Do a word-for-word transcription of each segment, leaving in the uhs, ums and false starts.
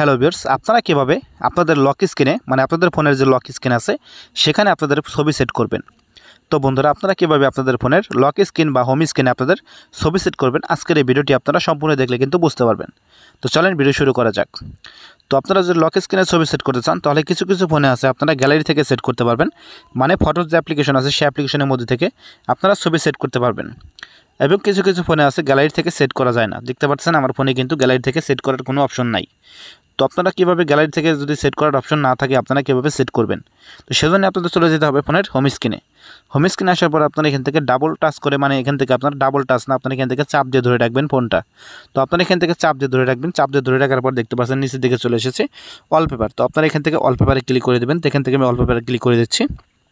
Hello viewers, আপনারা কিভাবে আপনাদের লক স্ক্রিনে মানে আপনাদের ফোনের যে লক স্ক্রিন আছে সেখানে আপনাদের ছবি সেট করবেন। তো বন্ধুরা, আপনারা কিভাবে আপনাদের ফোনের লক স্ক্রিন বা হোম স্ক্রিনে আপনাদের ছবি সেট করবেন, আজকের এই ভিডিওটি আপনারা সম্পূর্ণ দেখলে কিন্তু বুঝতে পারবেন। তো চলেন ভিডিও শুরু করা যাক। তো আপনারা যদি লক স্ক্রিনে ছবি সেট করতে চান তাহলে কিছু কিছু ফোনে আছে আপনারা গ্যালারি থেকে সেট করতে পারবেন, মানে ফটোর যে অ্যাপ্লিকেশন আছে সেই অ্যাপ্লিকেশনের মধ্যে থেকে আপনারা ছবি সেট করতে পারবেন। এবং কিছু কিছু ফোনে আছে গ্যালারি থেকে সেট করা যায় না। দেখতে পাচ্ছেন আমার ফোনে কিন্তু গ্যালারি থেকে সেট করার কোনো অপশন নাই। তো আপনারা কীভাবে গ্যালারি থেকে যদি সেট করার অপশন না থাকে আপনারা কীভাবে সেট করবেন, তো সেজন্য আপনাদের চলে যেতে হবে ফোনের হোম স্ক্রিনে। হোম স্ক্রিনে আসার পর আপনারা এখান থেকে ডাবল টাচ করে, মানে এখান থেকে আপনারা ডাবল টাচ না, আপনারা এখান থেকে চাপ দিয়ে ধরে রাখবেন ফোনটা। তো আপনারা এখান থেকে চাপ দিয়ে ধরে রাখবেন। চাপ দিয়ে ধরে রাখার পর দেখতে পাচ্ছেন নিচের দিকে চলে এসেছে ওয়ালপেপার। তো আপনারা এখান থেকে ওয়ালপেপারে ক্লিক করে দেবেন। তো এখান থেকে আমি ওয়ালপেপারে ক্লিক করে দিচ্ছি।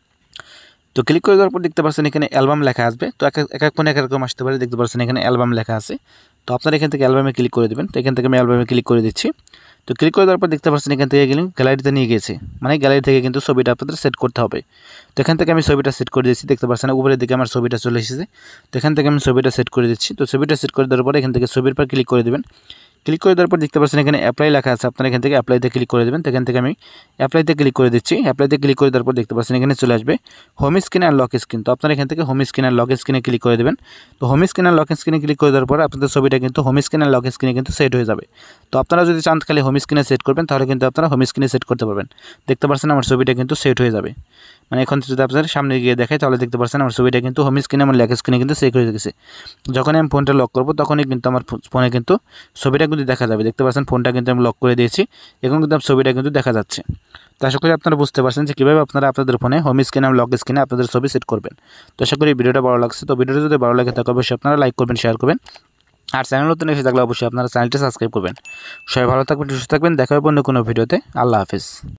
তো ক্লিক করে দেওয়ার পর দেখতে পাচ্ছেন এখানে অ্যালবাম লেখা আসবে। তো এক এক এক ফোনে এক রকম আসতে পারে। দেখতে পাচ্ছেন এখানে অ্যালবাম লেখা আছে। তো আপনারা এখান থেকে অ্যালবামে ক্লিক করে দেবেন। তো এখান থেকে আমি অ্যালবামে ক্লিক করে দিচ্ছি। তো ক্লিক করে দেওয়ার পর দেখতে পাচ্ছেন এখান থেকে গেলে গ্যালারিতে নিয়ে গেছে, মানে গ্যালারি থেকে কিন্তু ছবিটা আপনাদের সেট করতে হবে। তো এখান থেকে আমি ছবিটা সেট করে দিচ্ছি। দেখতে পাচ্ছেন উপরের দিকে আমার ছবিটা চলে এসেছে। তো এখান থেকে আমি ছবিটা সেট করে দিচ্ছি। তো ছবিটা সেট করে দেওয়ার পর এখান থেকে ছবির পর ক্লিক করে দেবেন। ক্লিক করে দেওয়ার পর দেখতে পাচ্ছেন এখানে অ্যাপ্লাই লেখা আছে। আপনারা এখান থেকে অ্যাপ্লাইতে ক্লিক করে দেবেন। তো এখান থেকে আমি অ্যাপ্লাইতে ক্লিক করে দিচ্ছি। অ্যাপ্লাইতে ক্লিক করে দেওয়ার পর দেখতে পাচ্ছেন এখানে চলে আসবে হোম স্ক্রিন আর লক স্ক্রিন। তো আপনারা এখান থেকে হোম স্ক্রিন আর লক স্ক্রিনে ক্লিক করে দেবেন। তো হোম স্ক্রিন আর লক স্ক্রিনে ক্লিক করে দেওয়ার পর আপনাদের ছবিটা কিন্তু হোম স্ক্রিন আর লক স্ক্রিনে কিন্তু সেট হয়ে যাবে। তো আপনারা যদি চান খালি হোম স্ক্রিনে সেট করবেন তাহলে কিন্তু আপনারা হোম স্ক্রিনে সেট করতে পারবেন। দেখতে পাচ্ছেন আমার ছবিটা কিন্তু সেট হয়ে যাবে। মানে এখন যদি আপনাদের সামনে গিয়ে দেখাই তাহলে দেখতে পাচ্ছেন আমার ছবিটা কিন্তু হোম স্ক্রিনে আমার লক স্ক্রিনে কিন্তু সেট হয়ে গেছে। যখন আমি ফোনটা লক করব তখনই কিন্তু আমার ফোনে কিন্তু ছবিটা কিন্তু দেখা যাবে। দেখতে পাচ্ছেন ফোনটা কিন্তু আমি লক করে দিয়েছি, এখন কিন্তু ছবিটা কিন্তু দেখা যাচ্ছে। তো আশা করি আপনারা বুঝতে পারছেন যে কীভাবে আপনারা আপনাদের ফোনে হোম স্ক্রিন এবং লক স্ক্রিনে আপনাদের ছবি সেট করবেন। তো আশা করি ভিডিওটা ভালো লাগছে। তো ভিডিওটা যদি ভালো লাগে তাহলে অবশ্যই আপনারা লাইক করবেন, শেয়ার করবেন। আর চ্যানেল নতুন এসে থাকলে অবশ্যই আপনারা চ্যানেলটি সাবস্ক্রাইব করবেন। সবাই ভালো থাকবেন, সুস্থ থাকবেন। দেখা হবে অন্য কোনো ভিডিওতে। আল্লাহ হাফেজ।